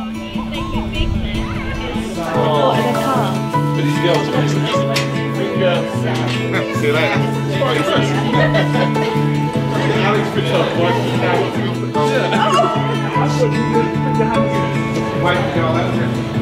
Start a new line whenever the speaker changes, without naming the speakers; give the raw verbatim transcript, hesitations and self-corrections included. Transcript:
Oh, in a car.
But these girls are big girls. See you later. Quite impressive. Alex puts up like now. Yeah. I thought you put your hands in. Wait, girl, that's it.